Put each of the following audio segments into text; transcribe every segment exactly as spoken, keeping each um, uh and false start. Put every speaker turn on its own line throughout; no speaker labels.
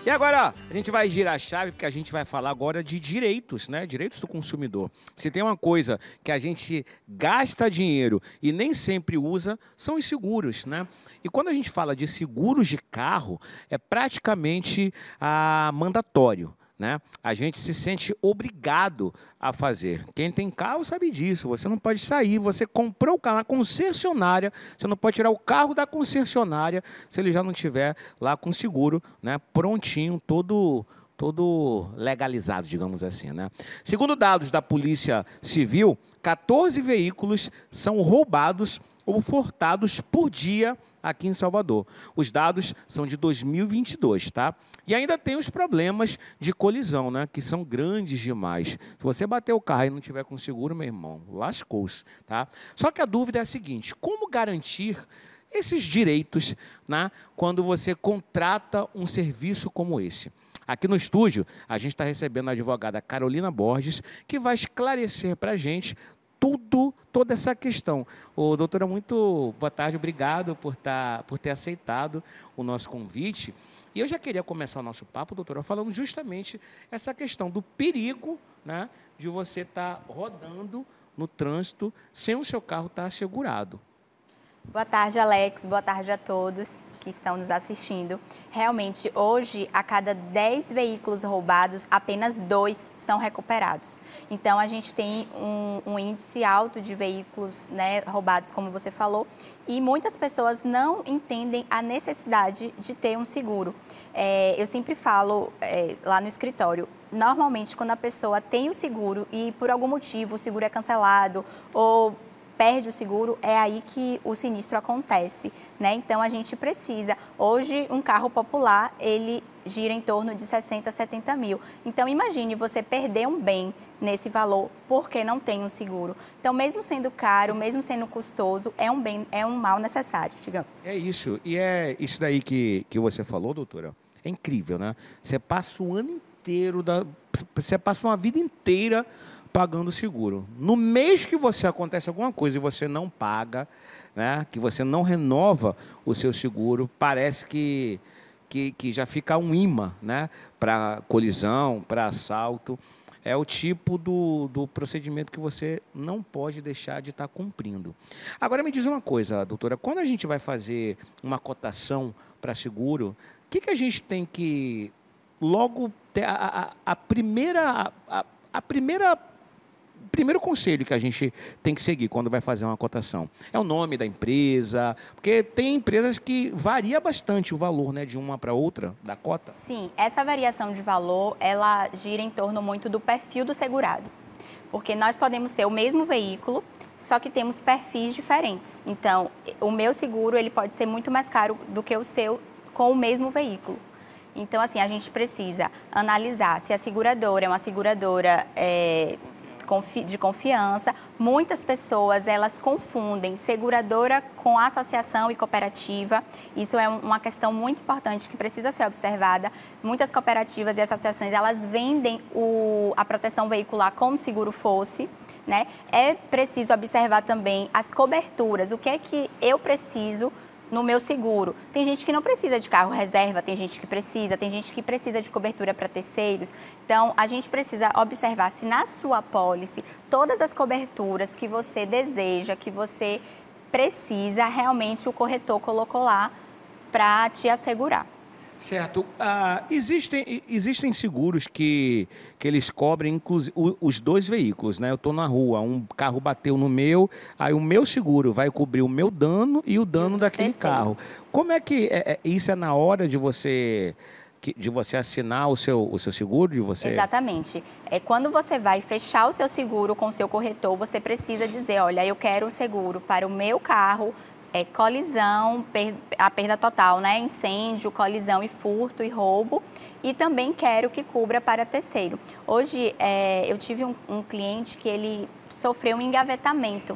E agora, ó, a gente vai girar a chave porque a gente vai falar agora de direitos, né? Direitos do consumidor. Se tem uma coisa que a gente gasta dinheiro e nem sempre usa, são os seguros, né? E quando a gente fala de seguros de carro, é praticamente ah, mandatório. Né? A gente se sente obrigado a fazer. Quem tem carro sabe disso. Você não pode sair, você comprou o carro na concessionária, você não pode tirar o carro da concessionária se ele já não tiver lá com seguro, né? Prontinho, todo, todo legalizado, digamos assim. Né? Segundo dados da Polícia Civil, quatorze veículos são roubados ou furtados por dia aqui em Salvador. Os dados são de dois mil e vinte e dois, tá? E ainda tem os problemas de colisão, né? Que são grandes demais. Se você bater o carro e não tiver com seguro, meu irmão, lascou-se, tá? Só que a dúvida é a seguinte: como garantir esses direitos, né, quando você contrata um serviço como esse? Aqui no estúdio, a gente está recebendo a advogada Carolina Borges, que vai esclarecer para a gente tudo, toda essa questão. Ô, doutora, muito boa tarde, obrigado por, tá, por ter aceitado o nosso convite. E eu já queria começar o nosso papo, doutora, falando justamente essa questão do perigo, né, de você estar rodando no trânsito sem o seu carro estar assegurado.
Boa tarde, Alex. Boa tarde a todos que estão nos assistindo. Realmente, hoje, a cada dez veículos roubados, apenas dois são recuperados. Então, a gente tem um, um índice alto de veículos, né, roubados, como você falou, e muitas pessoas não entendem a necessidade de ter um seguro. É, eu sempre falo é, lá no escritório, normalmente, quando a pessoa tem o seguro e, por algum motivo, o seguro é cancelado ou perde o seguro, é aí que o sinistro acontece, né? Então, a gente precisa. Hoje, um carro popular, ele gira em torno de sessenta, setenta mil. Então, imagine você perder um bem nesse valor porque não tem um seguro. Então, mesmo sendo caro, mesmo sendo custoso, é um bem, é um mal necessário, digamos.
É isso. E é isso daí que, que você falou, doutora. É incrível, né? Você passa o ano inteiro, da, você passa uma vida inteira pagando seguro. No mês que você acontece alguma coisa e você não paga, né, que você não renova o seu seguro, parece que, que, que já fica um imã, né, para colisão, para assalto. É o tipo do, do procedimento que você não pode deixar de estar cumprindo. Agora, me diz uma coisa, doutora, quando a gente vai fazer uma cotação para seguro, o que, que a gente tem que logo ter a, a, a primeira... A, a primeira primeiro conselho que a gente tem que seguir quando vai fazer uma cotação é o nome da empresa, porque tem empresas que varia bastante o valor, né, de uma para outra da cota.
Sim, essa variação de valor, ela gira em torno muito do perfil do segurado, porque nós podemos ter o mesmo veículo, só que temos perfis diferentes. Então, o meu seguro, ele pode ser muito mais caro do que o seu com o mesmo veículo. Então, assim, a gente precisa analisar se a seguradora é uma seguradora é, de confiança. Muitas pessoas, elas confundem seguradora com associação e cooperativa. Isso é uma questão muito importante que precisa ser observada. Muitas cooperativas e associações, elas vendem o, a proteção veicular como seguro fosse, né? É preciso observar também as coberturas, o que é que eu preciso no meu seguro. Tem gente que não precisa de carro reserva, tem gente que precisa, tem gente que precisa de cobertura para terceiros. Então, a gente precisa observar se na sua pólice, todas as coberturas que você deseja, que você precisa, realmente o corretor colocou lá para te assegurar.
Certo. Ah, existem, existem seguros que, que eles cobrem inclusive, os dois veículos, né? Eu estou na rua, um carro bateu no meu, aí o meu seguro vai cobrir o meu dano e o dano daquele
Terceiro.
carro. Como é que é, é, isso é na hora de você, de você assinar o seu, o seu seguro? De você...
Exatamente. É, quando você vai fechar o seu seguro com o seu corretor, você precisa dizer, olha, eu quero um seguro para o meu carro, É, colisão, per, a perda total, né? Incêndio, colisão e furto e roubo. E também quero que cubra para terceiro. Hoje, é, eu tive um, um cliente que ele sofreu um engavetamento.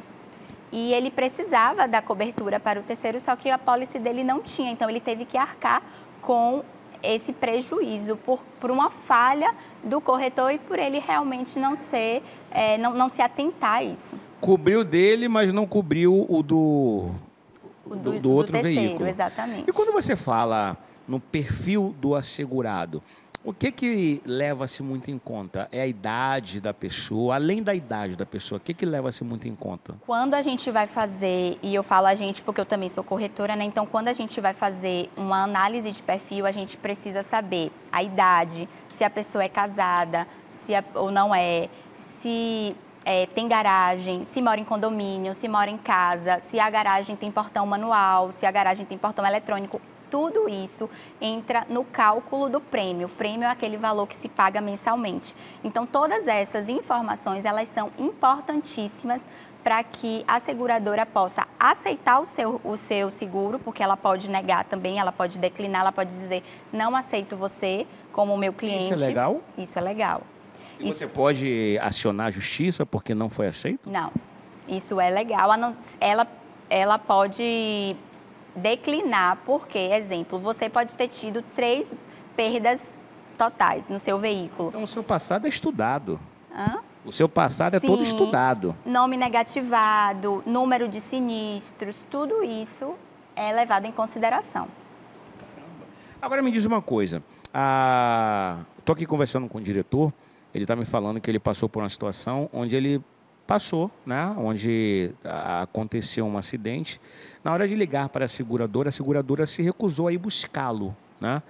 E ele precisava da cobertura para o terceiro, só que a pólice dele não tinha. Então, ele teve que arcar com esse prejuízo por, por uma falha do corretor e por ele realmente não, ser, é, não, não se atentar a isso.
Cobriu dele, mas não cobriu o do...
O
Do,
do,
do outro
do terceiro,
veículo.
Exatamente.
E quando você fala no perfil do assegurado, o que que leva-se muito em conta? É a idade da pessoa, além da idade da pessoa, o que que leva-se muito em conta?
Quando a gente vai fazer, e eu falo a gente porque eu também sou corretora, né? Então, quando a gente vai fazer uma análise de perfil, a gente precisa saber a idade, se a pessoa é casada, se a, ou não é, se é, tem garagem, se mora em condomínio, se mora em casa, se a garagem tem portão manual, se a garagem tem portão eletrônico. Tudo isso entra no cálculo do prêmio. O prêmio é aquele valor que se paga mensalmente. Então, todas essas informações, elas são importantíssimas para que a seguradora possa aceitar o seu, o seu seguro, porque ela pode negar também, ela pode declinar, ela pode dizer, não aceito você como meu cliente.
Isso é legal?
Isso é legal.
E isso... você pode acionar a justiça porque não foi aceito?
Não, isso é legal. Ela, ela pode... declinar, porque, exemplo, você pode ter tido três perdas totais no seu veículo.
Então, o seu passado é estudado.
Hã?
O seu passado
Sim,
é todo estudado.
Nome negativado, número de sinistros, tudo isso é levado em consideração.
Caramba. Agora me diz uma coisa. Estou aqui conversando com o diretor, ele está me falando que ele passou por uma situação onde ele passou, né, onde aconteceu um acidente. Na hora de ligar para a seguradora, a seguradora se recusou a ir buscá-lo, né?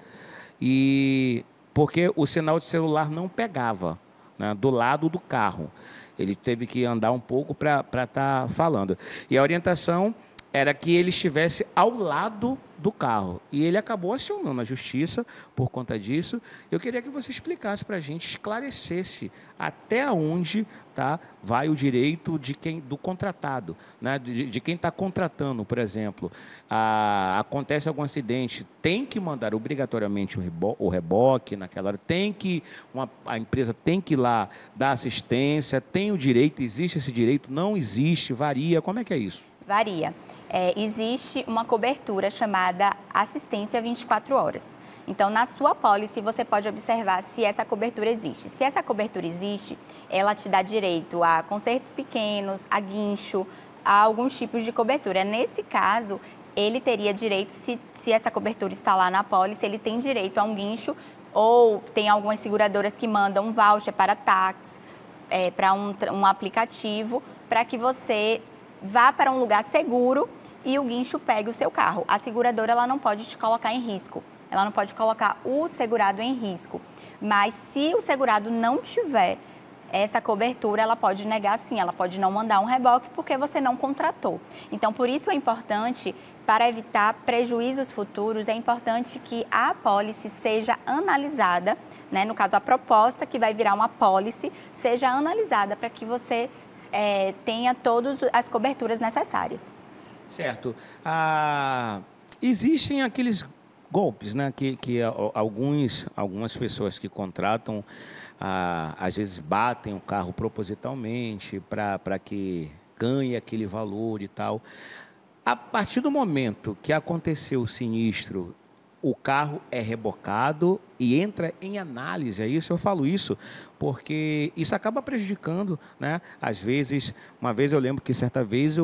E porque o sinal de celular não pegava, né, do lado do carro. Ele teve que andar um pouco para estar falando. E a orientação era que ele estivesse ao lado do carro. E ele acabou acionando a justiça por conta disso. Eu queria que você explicasse para a gente, esclarecesse até onde, tá, vai o direito de quem, do contratado, né, de, de quem está contratando, por exemplo. Ah, acontece algum acidente, tem que mandar obrigatoriamente o, rebo, o reboque naquela hora, tem que, uma, a empresa tem que ir lá dar assistência, tem o direito, existe esse direito, não existe, varia, como é que é isso?
Varia. É, existe uma cobertura chamada assistência vinte e quatro horas. Então, na sua pólice, você pode observar se essa cobertura existe. Se essa cobertura existe, ela te dá direito a consertos pequenos, a guincho, a alguns tipos de cobertura. Nesse caso, ele teria direito, se, se essa cobertura está lá na pólice, ele tem direito a um guincho, ou tem algumas seguradoras que mandam um voucher para táxi, é, para um, um aplicativo, para que você vá para um lugar seguro e o guincho pegue o seu carro. A seguradora, ela não pode te colocar em risco, ela não pode colocar o segurado em risco. Mas se o segurado não tiver essa cobertura, ela pode negar sim, ela pode não mandar um reboque porque você não contratou. Então, por isso é importante, para evitar prejuízos futuros, é importante que a apólice seja analisada, né? No caso, a proposta que vai virar uma apólice seja analisada para que você é, tenha todas as coberturas necessárias.
Certo. Ah, existem aqueles golpes, né, que, que alguns, algumas pessoas que contratam, ah, às vezes batem o carro propositalmente para que ganhe aquele valor e tal. A partir do momento que aconteceu o sinistro, o carro é rebocado e entra em análise. É isso, eu falo isso porque isso acaba prejudicando, né? Às vezes, uma vez eu lembro que certa vez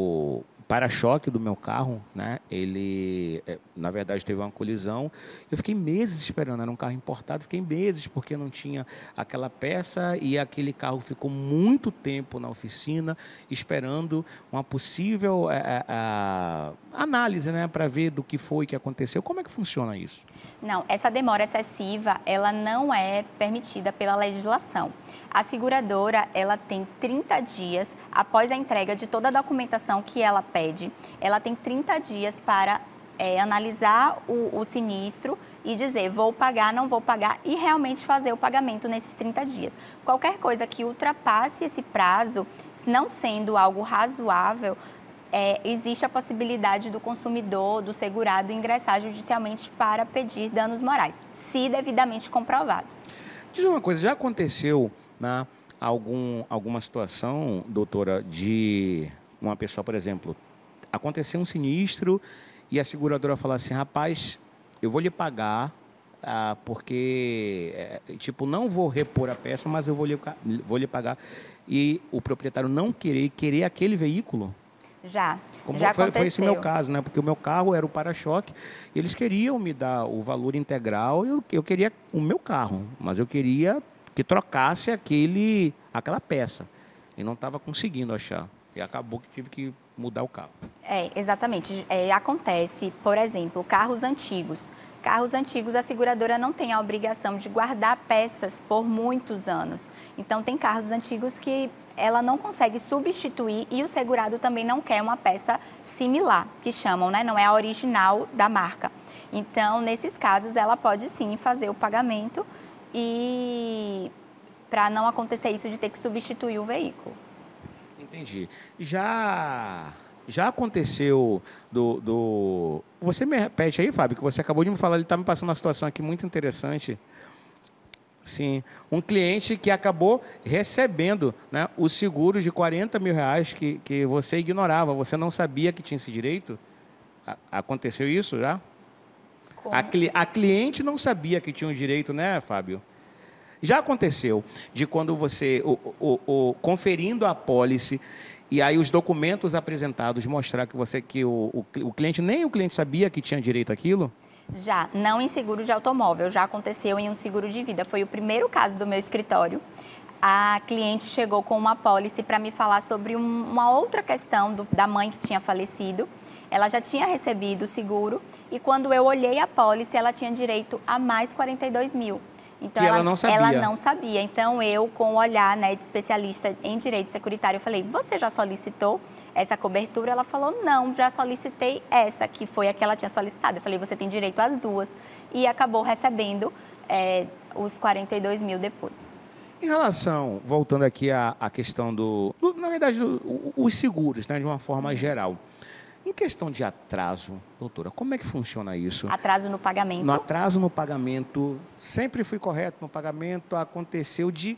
o para-choque do meu carro, né, ele, na verdade, teve uma colisão. Eu fiquei meses esperando, era um carro importado, fiquei meses porque não tinha aquela peça e aquele carro ficou muito tempo na oficina esperando uma possível a, a, a análise, né, para ver do que foi que aconteceu. Como é que funciona isso?
Não, essa demora excessiva, ela não é permitida pela legislação. A seguradora, ela tem trinta dias, após a entrega de toda a documentação que ela pede, ela tem trinta dias para é, analisar o, o sinistro e dizer, vou pagar, não vou pagar, e realmente fazer o pagamento nesses trinta dias. Qualquer coisa que ultrapasse esse prazo, não sendo algo razoável, É, existe a possibilidade do consumidor, do segurado, ingressar judicialmente para pedir danos morais, se devidamente comprovados.
Diz uma coisa, já aconteceu, né, algum, alguma situação, doutora, de uma pessoa, por exemplo, aconteceu um sinistro e a seguradora fala assim, rapaz, eu vou lhe pagar, ah, porque, é, tipo, não vou repor a peça, mas eu vou lhe, vou lhe pagar, e o proprietário não querer, querer aquele veículo?
Já,
Como
já
foi,
aconteceu.
foi esse o meu caso, né? Porque o meu carro era o para-choque, eles queriam me dar o valor integral, eu, eu queria o meu carro, mas eu queria que trocasse aquele, aquela peça. E não estava conseguindo achar. E acabou que tive que mudar o carro.
É, exatamente. É, acontece, por exemplo, carros antigos. Carros antigos, a seguradora não tem a obrigação de guardar peças por muitos anos. Então, tem carros antigos que ela não consegue substituir e o segurado também não quer uma peça similar, que chamam, né? Não é a original da marca. Então, nesses casos, ela pode sim fazer o pagamento e para não acontecer isso de ter que substituir o veículo.
Entendi. Já, já aconteceu do, do... Você me repete aí, Fábio, que você acabou de me falar, ele está me passando uma situação aqui muito interessante. Sim, um cliente que acabou recebendo, né, o seguro de quarenta mil reais que, que você ignorava, você não sabia que tinha esse direito? A, aconteceu isso já? A, cli, a cliente não sabia que tinha o direito, né, Fábio? Já aconteceu de quando você, o, o, o, conferindo a apólice, e aí os documentos apresentados mostrar que, você, que o, o, o cliente, nem o cliente sabia que tinha direito àquilo?
Já, não em seguro de automóvel, já aconteceu em um seguro de vida. Foi o primeiro caso do meu escritório. A cliente chegou com uma apólice para me falar sobre um, uma outra questão do, da mãe que tinha falecido. Ela já tinha recebido o seguro e quando eu olhei a apólice, ela tinha direito a mais quarenta e dois mil. Então,
que
ela,
ela não sabia.
Ela não sabia. Então, eu, com o olhar, né, de especialista em direito securitário, eu falei, você já solicitou essa cobertura? Ela falou, não, já solicitei essa, que foi a que ela tinha solicitado. Eu falei, você tem direito às duas. E acabou recebendo é, os quarenta e dois mil depois.
Em relação, voltando aqui à, à questão do, do na verdade, do, os seguros, né, de uma forma geral. Em questão de atraso, doutora, como é que funciona isso?
Atraso no pagamento?
No atraso no pagamento, sempre fui correto no pagamento, aconteceu de...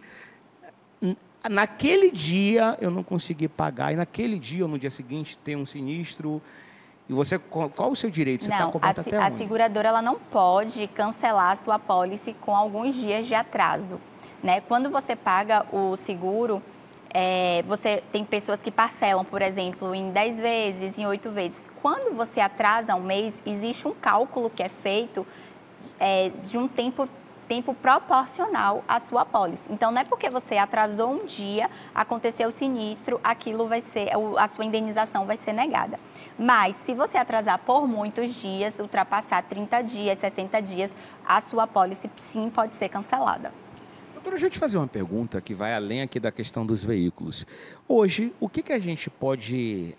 Naquele dia eu não consegui pagar, e naquele dia ou no dia seguinte tem um sinistro. E você, qual o seu direito? Você está coberto até onde?
A seguradora ela não pode cancelar a sua apólice com alguns dias de atraso, né? Quando você paga o seguro... É, você tem pessoas que parcelam, por exemplo, em dez vezes, em oito vezes. Quando você atrasa um mês, existe um cálculo que é feito é, de um tempo, tempo proporcional à sua apólice. Então, não é porque você atrasou um dia, aconteceu o sinistro, aquilo vai ser, a sua indenização vai ser negada. Mas, se você atrasar por muitos dias, ultrapassar trinta dias, sessenta dias, a sua apólice, sim, pode ser cancelada.
Doutora, deixa eu te fazer uma pergunta que vai além aqui da questão dos veículos. Hoje, o que, que a gente pode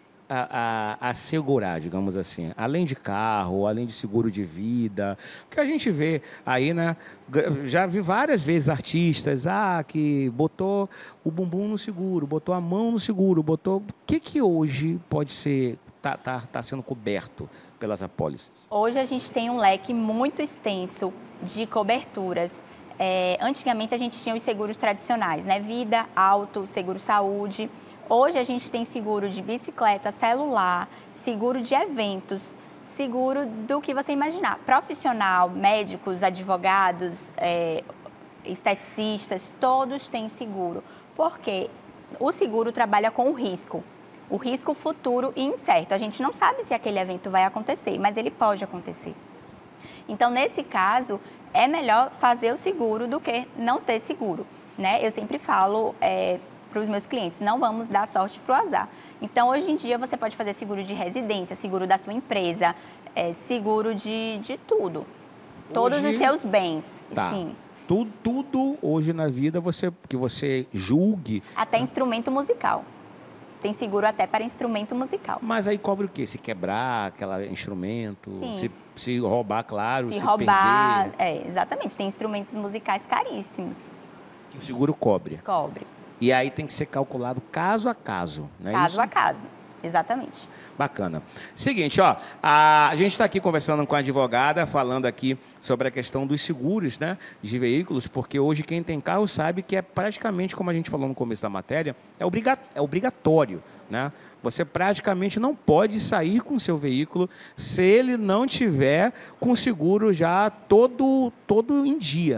a, a, assegurar, digamos assim, além de carro, além de seguro de vida? Porque a gente vê aí, né? Já vi várias vezes artistas ah, que botou o bumbum no seguro, botou a mão no seguro, botou... O que, que hoje pode ser, tá, tá, tá sendo coberto pelas apólices?
Hoje a gente tem um leque muito extenso de coberturas. É, antigamente a gente tinha os seguros tradicionais, né? Vida, auto, seguro saúde. Hoje a gente tem seguro de bicicleta, celular, seguro de eventos, seguro do que você imaginar. Profissional, médicos, advogados, é, esteticistas, todos têm seguro. Porque o seguro trabalha com o risco. O risco futuro e incerto. A gente não sabe se aquele evento vai acontecer, mas ele pode acontecer. Então, nesse caso, é melhor fazer o seguro do que não ter seguro, né? Eu sempre falo é, para os meus clientes, não vamos dar sorte para o azar. Então, hoje em dia, você pode fazer seguro de residência, seguro da sua empresa, é, seguro de, de tudo. Hoje, todos os seus bens,
tá.
Sim.
Tudo, tudo hoje na vida você, que você julgue...
Até instrumento musical. Tem seguro até para instrumento musical.
Mas aí cobre o quê? Se quebrar aquele instrumento, se, se roubar, claro, se,
se roubar,
perder.
É, exatamente. Tem instrumentos musicais caríssimos.
Que o seguro cobre.
Cobre.
E aí tem que ser calculado caso a caso, não é
Caso
isso?
a caso, exatamente.
Bacana. Seguinte, ó, a, a gente está aqui conversando com a advogada, falando aqui sobre a questão dos seguros, né, de veículos, porque hoje quem tem carro sabe que é praticamente, como a gente falou no começo da matéria, é, obriga, é obrigatório, né? Você praticamente não pode sair com o seu veículo se ele não tiver com o seguro já todo, todo em dia.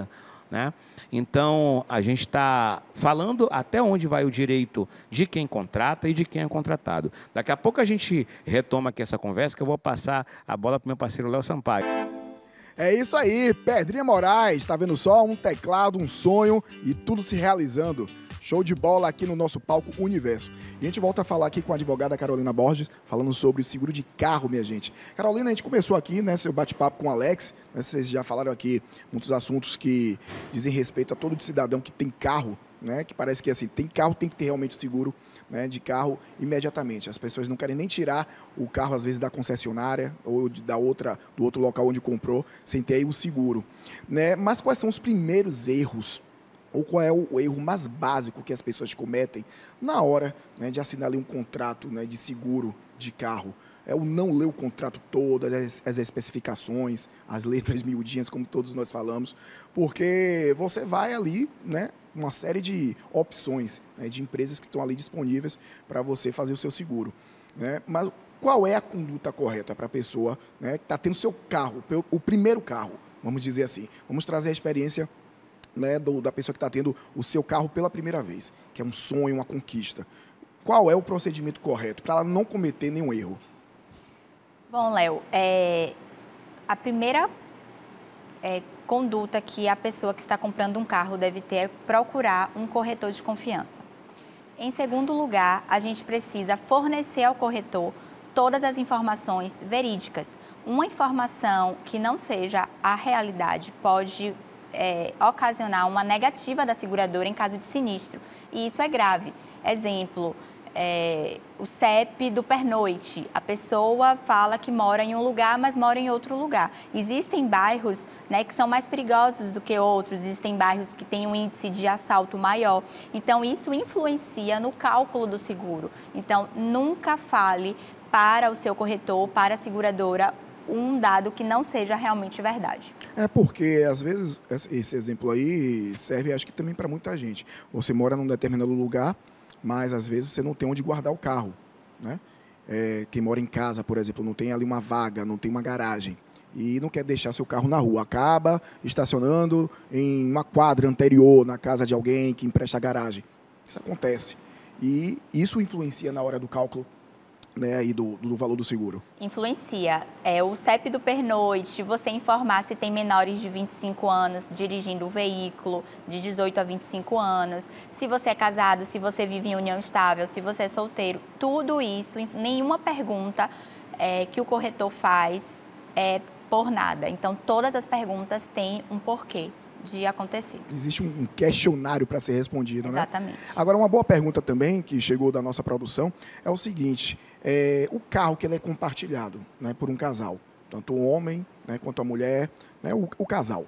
né? Então, a gente está falando até onde vai o direito de quem contrata e de quem é contratado. Daqui a pouco a gente retoma aqui essa conversa, que eu vou passar a bola para o meu parceiro Léo Sampaio.
É isso aí, Pedrinha Moraes, tá vendo só? Um teclado, um sonho e tudo se realizando. Show de bola aqui no nosso palco Universo. E a gente volta a falar aqui com a advogada Carolina Borges, falando sobre o seguro de carro, minha gente. Carolina, a gente começou aqui, né, seu bate-papo com o Alex, né, vocês já falaram aqui muitos assuntos que dizem respeito a todo cidadão que tem carro, né, que parece que assim, tem carro, tem que ter realmente o seguro, né, de carro imediatamente. As pessoas não querem nem tirar o carro, às vezes, da concessionária ou de, da outra, do outro local onde comprou, sem ter aí o seguro, né? Mas quais são os primeiros erros ou qual é o erro mais básico que as pessoas cometem na hora, né, de assinar ali um contrato, né, de seguro de carro? É o não ler o contrato todo, as, as especificações, as letras miudinhas, como todos nós falamos, porque você vai ali, né, uma série de opções, né, de empresas que estão ali disponíveis para você fazer o seu seguro, né? Mas qual é a conduta correta para a pessoa, né, que está tendo seu carro, o primeiro carro, vamos dizer assim? Vamos trazer a experiência, né, do, da pessoa que está tendo o seu carro pela primeira vez, que é um sonho, uma conquista. Qual é o procedimento correto para ela não cometer nenhum erro?
Bom, Léo, é, a primeira é, conduta que a pessoa que está comprando um carro deve ter é procurar um corretor de confiança. Em segundo lugar, a gente precisa fornecer ao corretor todas as informações verídicas. Uma informação que não seja a realidade pode É, ocasionar uma negativa da seguradora em caso de sinistro. E isso é grave. Exemplo, é, o C E P do pernoite. A pessoa fala que mora em um lugar, mas mora em outro lugar. Existem bairros, né, que são mais perigosos do que outros, existem bairros que têm um índice de assalto maior. Então, isso influencia no cálculo do seguro. Então, nunca fale para o seu corretor, para a seguradora, um dado que não seja realmente verdade.
É porque, às vezes, esse exemplo aí serve, acho que também para muita gente. Você mora num determinado lugar, mas, às vezes, você não tem onde guardar o carro, né? É, quem mora em casa, por exemplo, não tem ali uma vaga, não tem uma garagem e não quer deixar seu carro na rua. Acaba estacionando em uma quadra anterior, na casa de alguém que empresta a garagem. Isso acontece. E isso influencia na hora do cálculo, né, aí do, do valor do seguro.
Influencia. É, o C E P do pernoite, você informar se tem menores de vinte e cinco anos dirigindo o veículo, de dezoito a vinte e cinco anos, se você é casado, se você vive em união estável, se você é solteiro, tudo isso, nenhuma pergunta é, que o corretor faz é por nada. Então, todas as perguntas têm um porquê de acontecer.
Existe um questionário para ser respondido, né?
Exatamente.
Agora, uma boa pergunta também, que chegou da nossa produção, é o seguinte, é, o carro que ele é compartilhado, né, por um casal, tanto o homem, né, quanto a mulher, né, o, o casal,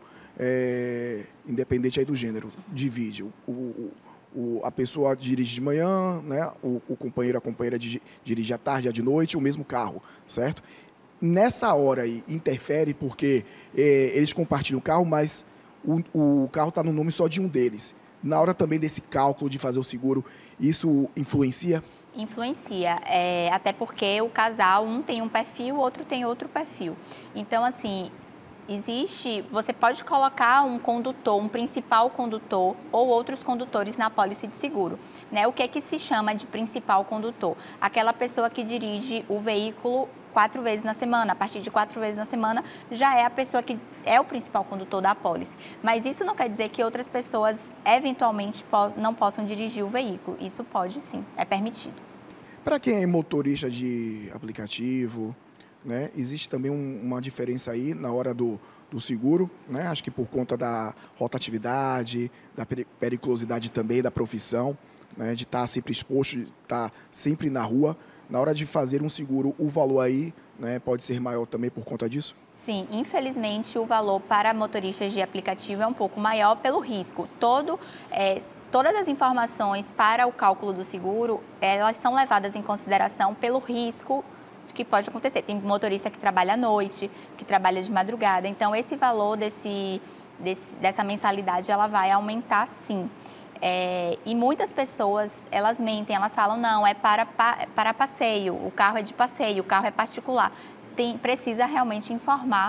é, independente aí do gênero, divide. O, o, o, a pessoa dirige de manhã, né, o, o companheiro, a companheira dirige à tarde, à de noite, o mesmo carro, certo? Nessa hora aí, interfere porque é, eles compartilham o carro, mas O, o carro está no nome só de um deles. Na hora também desse cálculo de fazer o seguro, isso influencia?
Influencia, é, até porque o casal, um tem um perfil, o outro tem outro perfil. Então, assim, existe, você pode colocar um condutor, um principal condutor ou outros condutores na pólice de seguro, né? O que é que se chama de principal condutor? Aquela pessoa que dirige o veículo quatro vezes na semana. A partir de quatro vezes na semana, já é a pessoa que é o principal condutor da apólice. Mas isso não quer dizer que outras pessoas, eventualmente, não possam dirigir o veículo. Isso pode sim, é permitido.
Para quem é motorista de aplicativo, né, existe também um, uma diferença aí na hora do, do seguro, né? Acho que por conta da rotatividade, da periculosidade também da profissão, né, de estar sempre exposto, de estar sempre na rua. Na hora de fazer um seguro, o valor aí, né, pode ser maior também por conta disso?
Sim, infelizmente o valor para motoristas de aplicativo é um pouco maior pelo risco. Todo, é, todas as informações para o cálculo do seguro, elas são levadas em consideração pelo risco que pode acontecer. Tem motorista que trabalha à noite, que trabalha de madrugada. Então, esse valor desse, desse, dessa mensalidade, ela vai aumentar sim. É, e muitas pessoas, elas mentem, elas falam, não, é para, para passeio, o carro é de passeio, o carro é particular. Tem, precisa realmente informar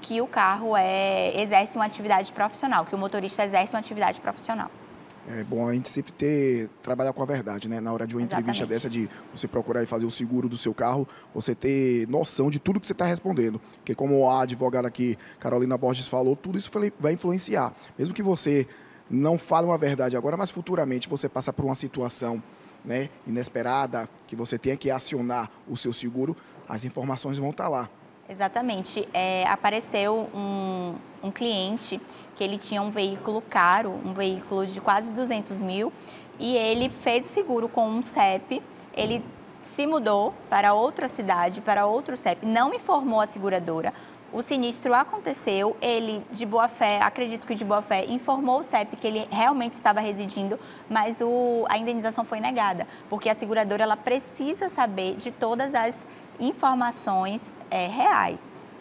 que o carro é, exerce uma atividade profissional, que o motorista exerce uma atividade profissional.
É bom a gente sempre ter, trabalhar com a verdade, né? Na hora de uma entrevista
Exatamente.
dessa, de você procurar e fazer o seguro do seu carro, você ter noção de tudo que você está respondendo. Porque como a advogada aqui, Carolina Borges, falou, tudo isso vai influenciar. Mesmo que você não fale uma verdade agora, mas futuramente você passa por uma situação, né, inesperada, que você tenha que acionar o seu seguro, as informações vão estar lá.
Exatamente. É, apareceu um, um cliente que ele tinha um veículo caro, um veículo de quase duzentos mil, e ele fez o seguro com um C E P, ele se mudou para outra cidade, para outro C E P, não informou a seguradora. O sinistro aconteceu, ele, de boa fé, acredito que de boa fé, informou o C E P que ele realmente estava residindo, mas o, a indenização foi negada, porque a seguradora ela precisa saber de todas as informações é, reais.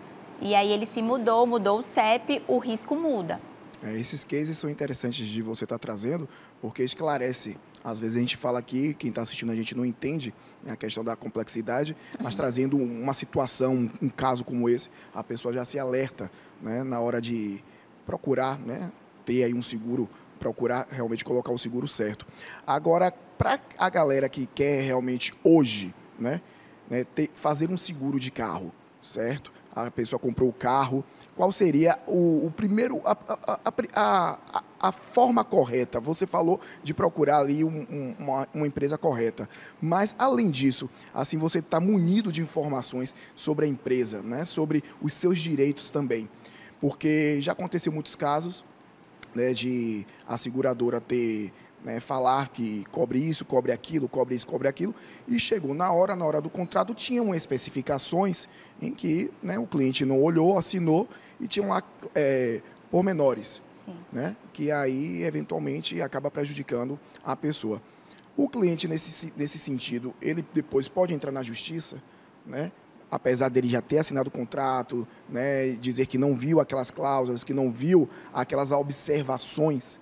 E aí ele se mudou, mudou o C E P, o risco muda.
É, esses cases são interessantes de você estar trazendo, porque esclarece. Às vezes a gente fala aqui, quem está assistindo a gente não entende, né, a questão da complexidade, mas uhum. trazendo uma situação, um caso como esse, a pessoa já se alerta, né, na hora de procurar, né, ter aí um seguro, procurar realmente colocar o seguro certo. Agora, para a galera que quer realmente hoje, né, né, ter, fazer um seguro de carro, certo? A pessoa comprou o carro, qual seria o, o primeiro, a, a, a, a, a forma correta? Você falou de procurar ali um, um, uma, uma empresa correta, mas além disso, assim você está munido de informações sobre a empresa, né, sobre os seus direitos também, porque já aconteceu muitos casos, né, de a seguradora ter, né, falar que cobre isso, cobre aquilo, cobre isso, cobre aquilo, e chegou na hora, na hora do contrato, tinham especificações em que, né, o cliente não olhou, assinou e tinham lá é, pormenores, né, que aí, eventualmente, acaba prejudicando a pessoa. O cliente, nesse, nesse sentido, ele depois pode entrar na justiça, né, apesar dele já ter assinado o contrato, né, dizer que não viu aquelas cláusulas, que não viu aquelas observações.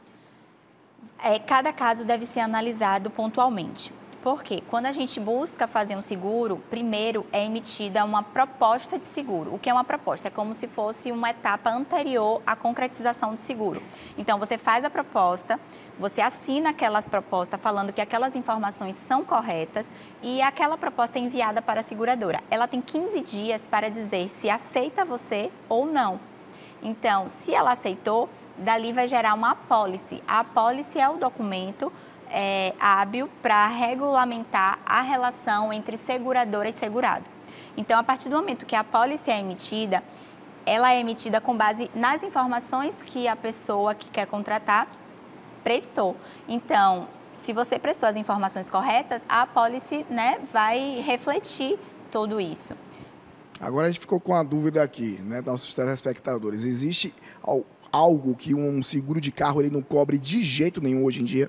É, cada caso deve ser analisado pontualmente. Por quê? Quando a gente busca fazer um seguro, primeiro é emitida uma proposta de seguro. O que é uma proposta? É como se fosse uma etapa anterior à concretização do seguro. Então, você faz a proposta, você assina aquela proposta falando que aquelas informações são corretas e aquela proposta é enviada para a seguradora. Ela tem quinze dias para dizer se aceita você ou não. Então, se ela aceitou, dali vai gerar uma apólice. A apólice é o documento é, hábil para regulamentar a relação entre seguradora e segurado. Então, a partir do momento que a apólice é emitida, ela é emitida com base nas informações que a pessoa que quer contratar prestou. Então, se você prestou as informações corretas, a apólice, né, vai refletir tudo isso.
Agora a gente ficou com a dúvida aqui, né, nossos telespectadores. Existe algo que um seguro de carro ele não cobre de jeito nenhum hoje em dia?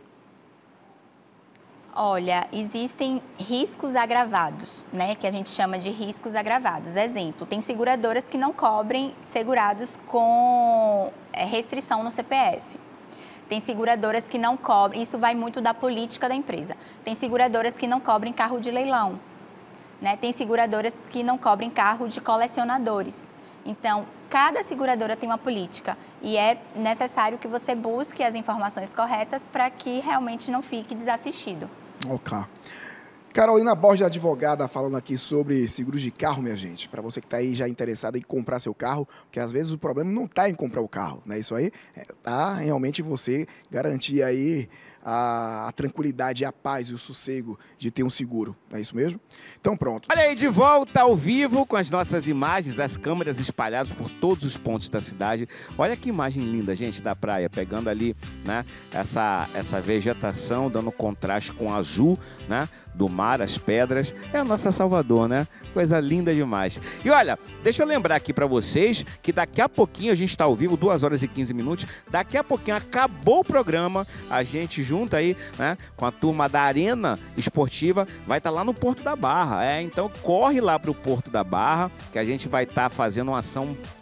Olha, existem riscos agravados, né, que a gente chama de riscos agravados. Exemplo, tem seguradoras que não cobrem segurados com restrição no C P F. Tem seguradoras que não cobrem, isso vai muito da política da empresa. Tem seguradoras que não cobrem carro de leilão, né? Tem seguradoras que não cobrem carro de colecionadores. Então, cada seguradora tem uma política e é necessário que você busque as informações corretas para que realmente não fique desassistido.
Ok. Carolina Borges, advogada, falando aqui sobre seguros de carro, minha gente. Para você que está aí já interessado em comprar seu carro, porque às vezes o problema não está em comprar o carro, né? Isso aí está realmente você garantir aí a, a tranquilidade, a paz e o sossego de ter um seguro. Não é isso mesmo? Então pronto.
Olha aí, de volta ao vivo com as nossas imagens, as câmeras espalhadas por todos os pontos da cidade. Olha que imagem linda, gente, da praia, pegando ali, né, essa, essa vegetação, dando contraste com o azul, né, do mar, as pedras. É a nossa Salvador, né? Coisa linda demais. E olha, deixa eu lembrar aqui para vocês que daqui a pouquinho a gente está ao vivo, duas horas e quinze minutos. Daqui a pouquinho acabou o programa, a gente junto aí, né, com a turma da Arena Esportiva, vai estar tá lá no Porto da Barra. É, então corre lá para o Porto da Barra, que a gente vai estar tá fazendo uma ação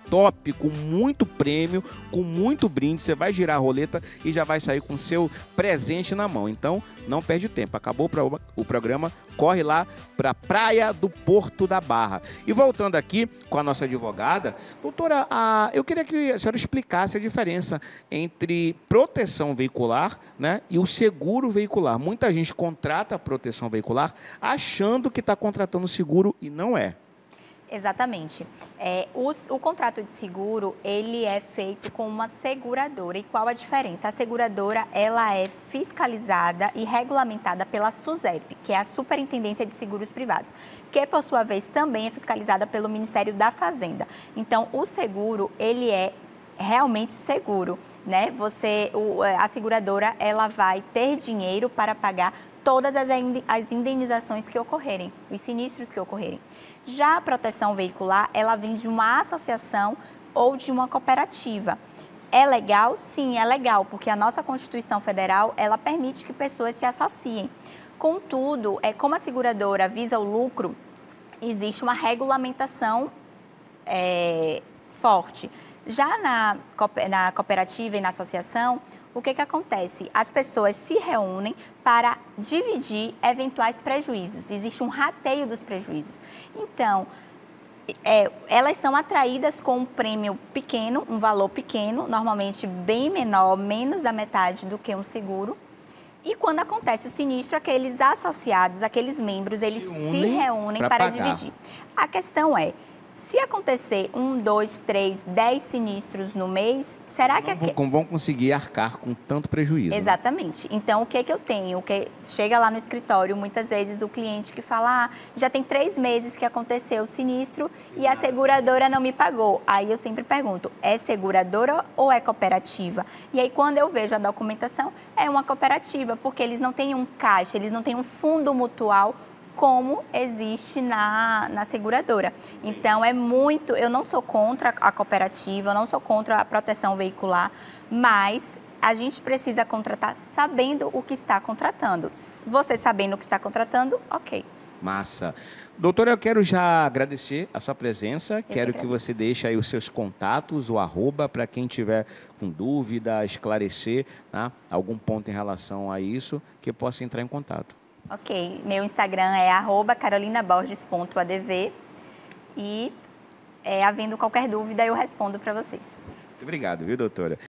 top, com muito prêmio, com muito brinde. Você vai girar a roleta e já vai sair com seu presente na mão. Então, não perde tempo. Acabou o programa, corre lá para a Praia do Porto da Barra. E voltando aqui com a nossa advogada, doutora, a, eu queria que a senhora explicasse a diferença entre proteção veicular, né, e o seguro veicular. Muita gente contrata a proteção veicular achando que está contratando seguro e não é.
Exatamente. É, o, o contrato de seguro, ele é feito com uma seguradora. E qual a diferença? A seguradora, ela é fiscalizada e regulamentada pela SUSEP, que é a Superintendência de Seguros Privados, que, por sua vez, também é fiscalizada pelo Ministério da Fazenda. Então, o seguro, ele é realmente seguro, né? Você, o, a seguradora, ela vai ter dinheiro para pagar todas as, as indenizações que ocorrerem, os sinistros que ocorrerem. Já a proteção veicular, ela vem de uma associação ou de uma cooperativa. É legal? Sim, é legal, porque a nossa Constituição Federal, ela permite que pessoas se associem. Contudo, é, como a seguradora visa o lucro, existe uma regulamentação é, forte. Já na, na cooperativa e na associação, o que que acontece? As pessoas se reúnem para dividir eventuais prejuízos. Existe um rateio dos prejuízos. Então, é, elas são atraídas com um prêmio pequeno, um valor pequeno, normalmente bem menor, menos da metade do que um seguro. E quando acontece o sinistro, aqueles associados, aqueles membros, eles se, se reúnem para pagar. Dividir. A questão é, se acontecer um, dois, três, dez sinistros no mês, será
não
que...
Vão, aqu... vão conseguir arcar com tanto prejuízo.
Exatamente. Né? Então, o que que eu tenho? O que chega lá no escritório, muitas vezes o cliente que fala, ah, já tem três meses que aconteceu o sinistro e a seguradora não me pagou. Aí eu sempre pergunto, é seguradora ou é cooperativa? E aí, quando eu vejo a documentação, é uma cooperativa, porque eles não têm um caixa, eles não têm um fundo mutual como existe na, na seguradora. Então, é muito... Eu não sou contra a cooperativa, eu não sou contra a proteção veicular, mas a gente precisa contratar sabendo o que está contratando. Você sabendo o que está contratando, ok.
Massa. Doutora, eu quero já agradecer a sua presença.
Eu
quero
que
que você deixe aí os seus contatos, o arroba, para quem tiver com dúvida, esclarecer, tá, algum ponto em relação a isso, que possa entrar em contato.
Ok, meu Instagram é arroba carolinaborges ponto a d v e, é, havendo qualquer dúvida, eu respondo para vocês.
Muito obrigado, viu, doutora?